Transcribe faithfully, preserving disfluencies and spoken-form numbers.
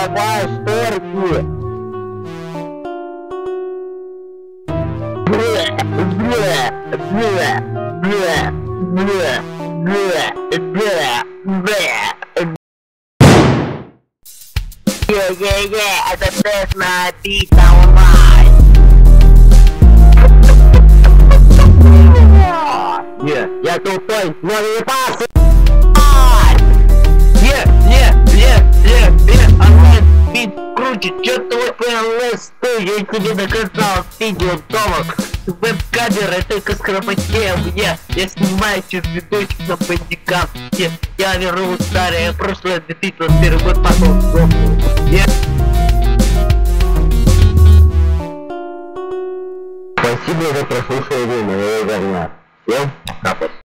Давай, шторки! Бля, бля, бля, бля, бля, бля, бля, бля. Е-е-е, это тест на пицца онлайн. Не, я тупой, но не пасы. Не, не, не, не, не, онлайн, пить круче, чё твой ПЛС, ты, я тебе доказал, видео дома, веб-камера только скоропотнее мне, я снимаю через видосик на бандикам, я верну старое прошлое, две тысячи двадцать первый год, потом сдохну. Спасибо за прослушивание моего говна. Всем пока.